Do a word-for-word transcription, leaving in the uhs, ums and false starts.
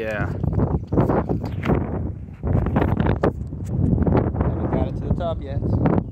Yeah. Haven't got it to the top yet.